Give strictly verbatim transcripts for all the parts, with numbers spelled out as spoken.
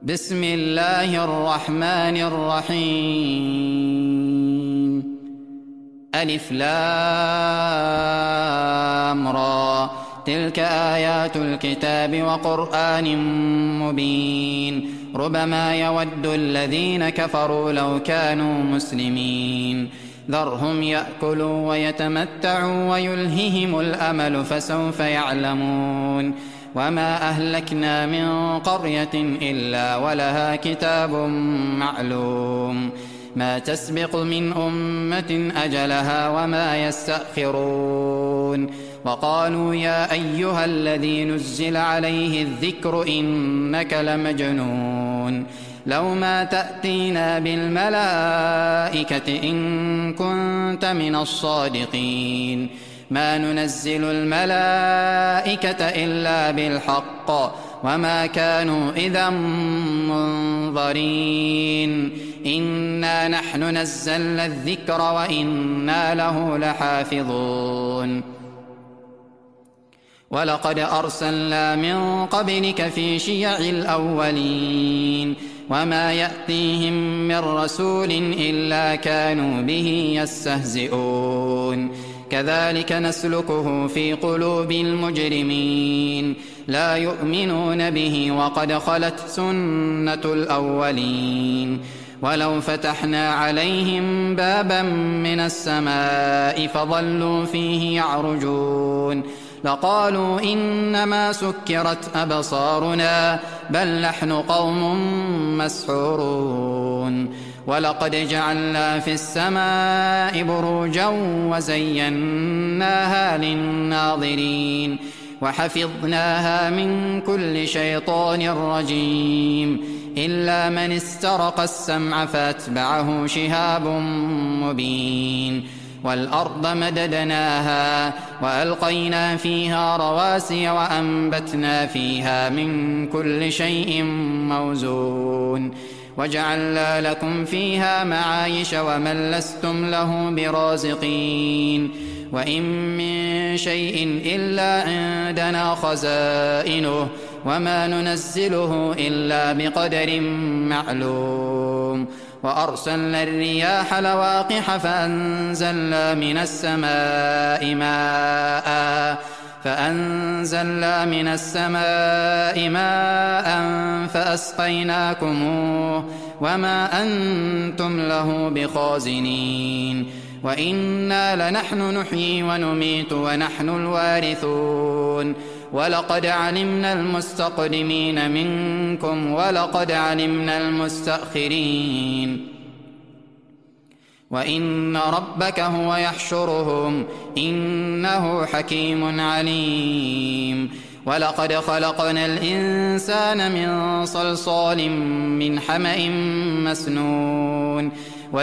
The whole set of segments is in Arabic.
بسم الله الرحمن الرحيم. ألف لام را، تلك آيات الكتاب وقرآن مبين. ربما يود الذين كفروا لو كانوا مسلمين. ذرهم يأكلوا ويتمتعوا ويلههم الأمل فسوف يعلمون. وما أهلكنا من قرية إلا ولها كتاب معلوم. ما تسبق من أمة أجلها وما يستأخرون. وقالوا يا أيها الذي نزل عليه الذكر إنك لمجنون. لو ما تأتينا بالملائكة إن كنت من الصادقين. ما ننزل الملائكة إلا بالحق وما كانوا إذا منظرين. إنا نحن نزلنا الذكر وإنا له لحافظون. ولقد أرسلنا من قبلك في شيع الأولين. وما يأتيهم من رسول إلا كانوا به يستهزئون. كذلك نسلكه في قلوب المجرمين. لا يؤمنون به وقد خلت سنة الأولين. ولو فتحنا عليهم بابا من السماء فظلوا فيه يعرجون لقالوا إنما سكرت أبصارنا بل نحن قوم مسحورون. ولقد جعلنا في السماء بروجا وزيناها للناظرين وحفظناها من كل شيطان رجيم إلا من استرق السمع فاتبعه شهاب مبين. والأرض مددناها وألقينا فيها رواسي وأنبتنا فيها من كل شيء موزون. وجعلنا لكم فيها معايش ومن لستم له برازقين. وإن من شيء إلا عندنا خزائنه وما ننزله إلا بقدر معلوم. وأرسلنا الرياح لواقح فأنزلنا من السماء ماء فأنزلنا من السماء ماء فأسقيناكموه وما أنتم له بخازنين. وإنا لنحن نحيي ونميت ونحن الوارثون. ولقد علمنا المستقدمين منكم ولقد علمنا المستأخرين. وإن ربك هو يحشرهم إنه حكيم عليم. ولقد خلقنا الإنسان من صلصال من حمأ مسنون.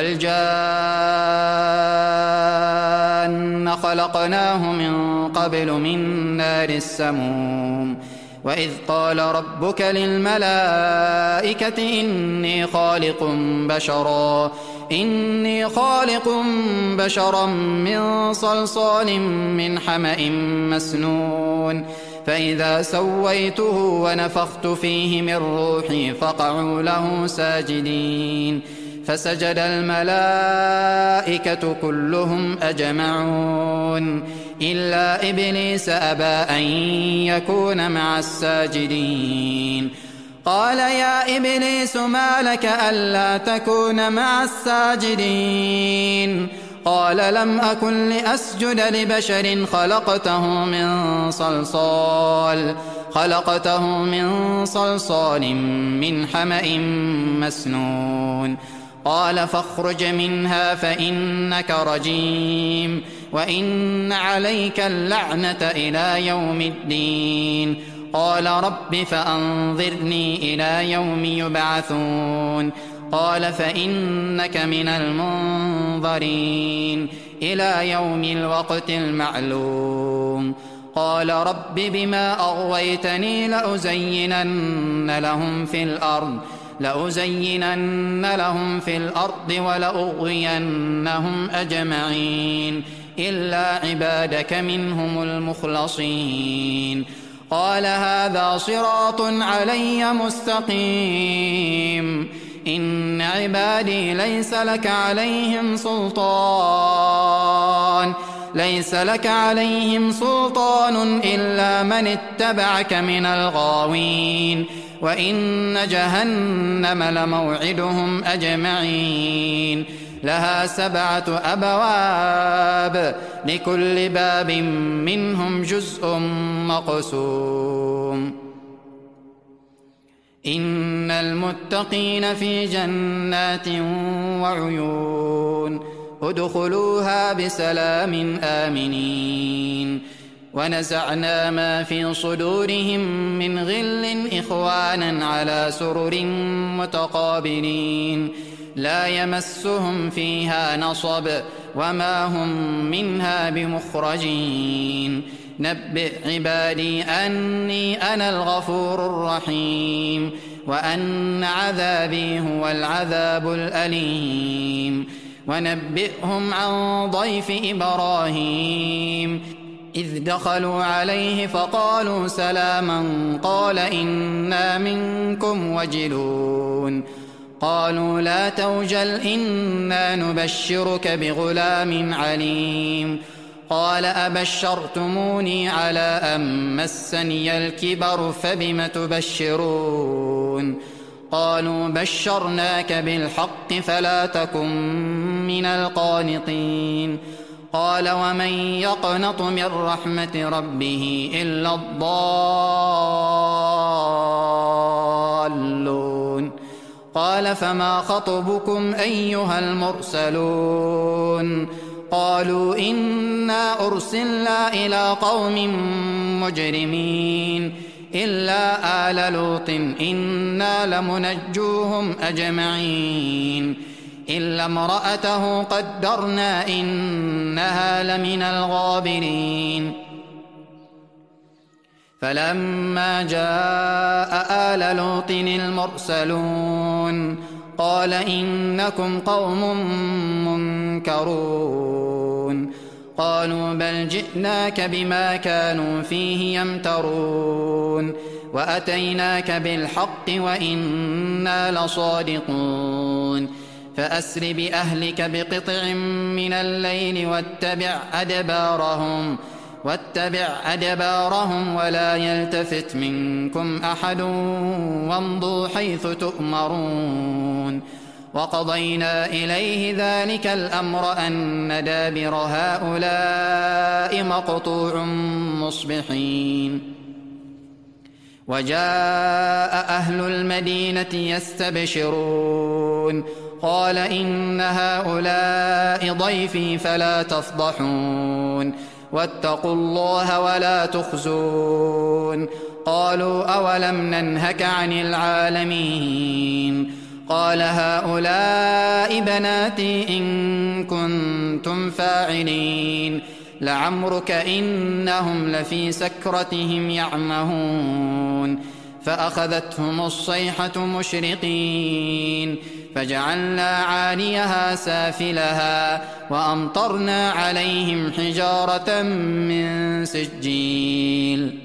والجان خلقناه من قبل من نار السموم. وإذ قال ربك للملائكة إني خالق بشرا إني خالق بشرا من صلصال من حمأ مسنون. فإذا سويته ونفخت فيه من روحي فقعوا له ساجدين. فسجد الملائكة كلهم أجمعون إلا إبليس أبى أن يكون مع الساجدين. قال يا إبليس ما لك ألا تكون مع الساجدين؟ قال لم أكن لأسجد لبشر خلقته من صلصال خلقته من صلصال من حمأ مسنون. قال فاخرج منها فإنك رجيم وإن عليك اللعنة إلى يوم الدين. قال رب فأنظرني إلى يوم يبعثون. قال فإنك من المنظرين إلى يوم الوقت المعلوم. قال رب بما أغويتني لأزينن لهم في الأرض لأزينن لهم في الأرض ولأغوينهم أجمعين إلا عبادك منهم المخلصين. قال هذا صراط علي مستقيم إن عبادي ليس لك عليهم سلطان ليس لك عليهم سلطان إلا من اتبعك من الغاوين وإن جهنم لموعدهم أجمعين لها سبعة أبواب لكل باب منهم جزء مقسوم إن المتقين في جنات وعيون ادخلوها بسلام آمنين ونزعنا ما في صدورهم من غل إخوانا على سرر متقابلين لا يمسهم فيها نصب وما هم منها بمخرجين نبئ عبادي أني أنا الغفور الرحيم وأن عذابي هو العذاب الأليم ونبئهم عن ضيف إبراهيم إذ دخلوا عليه فقالوا سلاما قال إنا منكم وجلون قالوا لا توجل إنا نبشرك بغلام عليم قال أبشرتموني على أن مسني الكبر فبم تبشرون قالوا بشرناك بالحق فلا تكن من القانطين قال ومن يقنط من رحمة ربه إلا الضالون قال فما خطبكم أيها المرسلون قالوا إنا أرسلنا إلى قوم مجرمين إلا آل لوط إنا لمنجوهم أجمعين إلا امرأته قدرنا إنها لمن الغابرين فلما جاء آل لوط المرسلون قال إنكم قوم منكرون قالوا بل جئناك بما كانوا فيه يمترون وأتيناك بالحق وإنا لصادقون فأسر بأهلك بقطع من الليل واتبع أدبارهم واتبع أدبارهم ولا يلتفت منكم أحد وامضوا حيث تؤمرون وقضينا إليه ذلك الأمر أن دابر هؤلاء مقطوع مصبحين وجاء أهل المدينة يستبشرون قال إن هؤلاء ضيفي فلا تفضحون واتقوا الله ولا تخزون قالوا أولم ننهك عن العالمين قال هؤلاء بناتي إن كنتم فاعلين لعمرك إنهم لفي سكرتهم يعمهون فأخذتهم الصيحة مشرقين فجعلنا عاليها سافلها وأمطرنا عليهم حجارة من سجيل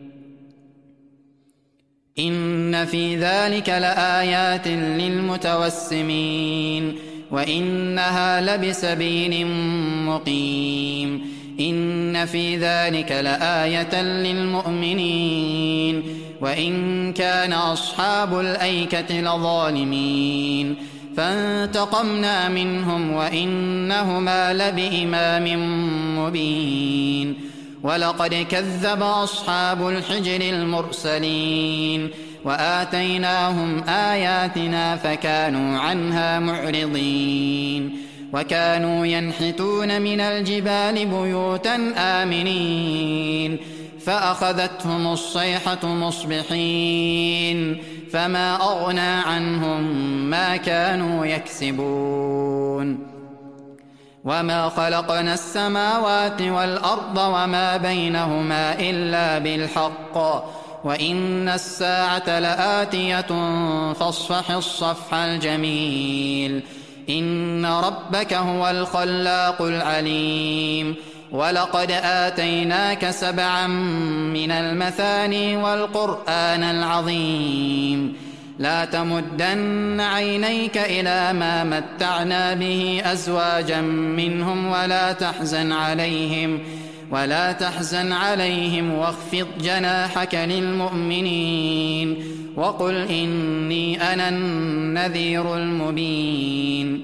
إن في ذلك لآيات للمتوسمين وإنها لبسبيل مقيم إن في ذلك لآية للمؤمنين وإن كان أصحاب الأيكة لظالمين فانتقمنا منهم وإنهما لبإمام مبين ولقد كذب أصحاب الحجر المرسلين وآتيناهم آياتنا فكانوا عنها معرضين وكانوا ينحتون من الجبال بيوتا آمنين فأخذتهم الصيحة مصبحين فما أغنى عنهم ما كانوا يكسبون وما خلقنا السماوات والأرض وما بينهما إلا بالحق وإن الساعة لآتية فاصفح الصفح الجميل إن ربك هو الخلاق العليم ولقد آتيناك سبعا من المثاني والقرآن العظيم لا تمدن عينيك إلى ما متعنا به أزواجا منهم ولا تحزن عليهم ولا تحزن عليهم واخفض جناحك للمؤمنين وقل إني أنا النذير المبين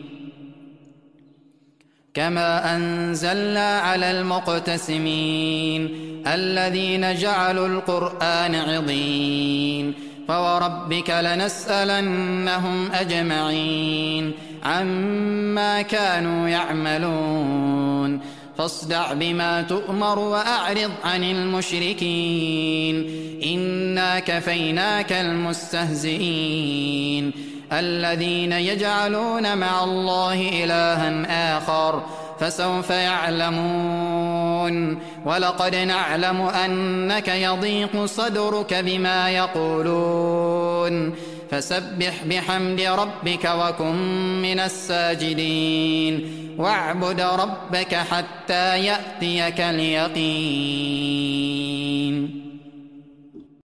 كما أنزلنا على المقتسمين الذين جعلوا القرآن عضين فوربك لنسألنهم أجمعين عما كانوا يعملون فاصدع بما تؤمر وأعرض عن المشركين إنا كفيناك المستهزئين الذين يجعلون مع الله إلها آخر فسوف يعلمون ولقد نعلم أنك يضيق صدرك بما يقولون فسبح بحمد ربك وكن من الساجدين واعبد ربك حتى يأتيك اليقين